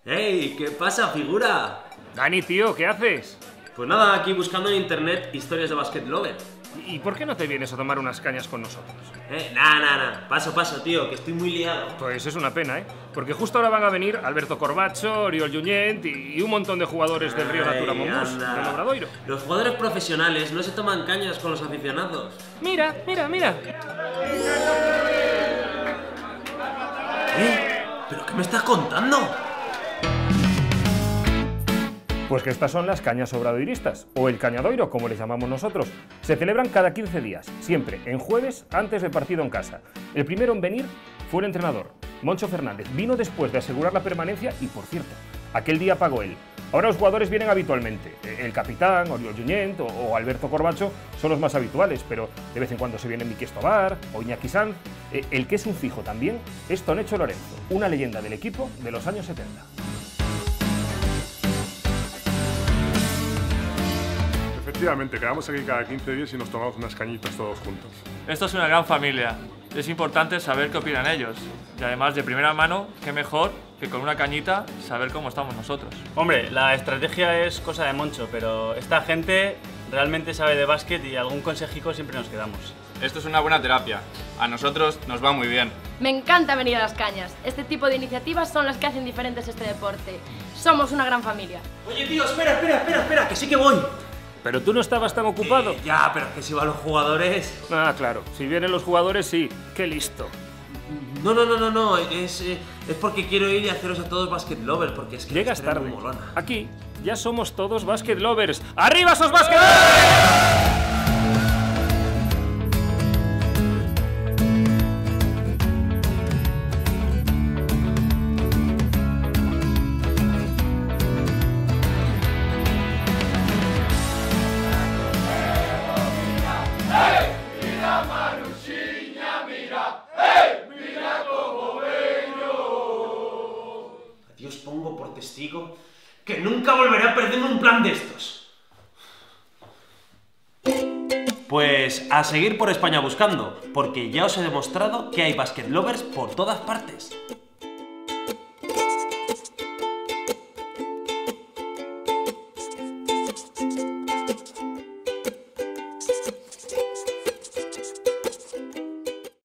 ¡Ey! ¿Qué pasa, figura? Dani, tío, ¿qué haces? Pues nada, aquí buscando en internet historias de Basket Lover. ¿Y por qué no te vienes a tomar unas cañas con nosotros? Nah. Paso, tío, que estoy muy liado. Pues es una pena, ¿eh? Porque justo ahora van a venir Alberto Corbacho, Oriol Junyent y un montón de jugadores del Río Natura Monbús, del Obradoiro. Los jugadores profesionales no se toman cañas con los aficionados. Mira. ¿Pero qué me estás contando? Pues que estas son las cañas obradoiristas, o el cañadoiro, como les llamamos nosotros. Se celebran cada 15 días, siempre en jueves antes del partido en casa. El primero en venir fue el entrenador, Moncho Fernández. Vino después de asegurar la permanencia y, por cierto, aquel día pagó él. Ahora los jugadores vienen habitualmente. El capitán, Oriol Junyent o Alberto Corbacho son los más habituales, pero de vez en cuando se viene Miki Estobar o Iñaki Sanz. El que es un fijo también es Tonecho Lorenzo, una leyenda del equipo de los años 70. Efectivamente, quedamos aquí cada 15 días y nos tomamos unas cañitas todos juntos. Esto es una gran familia. Es importante saber qué opinan ellos. Y además, de primera mano, qué mejor que con una cañita saber cómo estamos nosotros. Hombre, la estrategia es cosa de Moncho, pero esta gente realmente sabe de básquet y algún consejico siempre nos quedamos. Esto es una buena terapia. A nosotros nos va muy bien. Me encanta venir a las cañas. Este tipo de iniciativas son las que hacen diferentes este deporte. Somos una gran familia. Oye, tío, espera, que sí que voy. Pero tú no estabas tan ocupado. Ya, pero es que si van los jugadores... Ah, claro. Si vienen los jugadores, sí. ¡Qué listo! No. Es porque quiero ir y haceros a todos Basket Lovers, porque es que... Llegas tarde. muy molona. Aquí ya somos todos Basket Lovers. ¡Arriba esos Basket Lovers! Dios, pongo por testigo que nunca volveré a perderme un plan de estos. Pues a seguir por España buscando, porque ya os he demostrado que hay Basket Lovers por todas partes.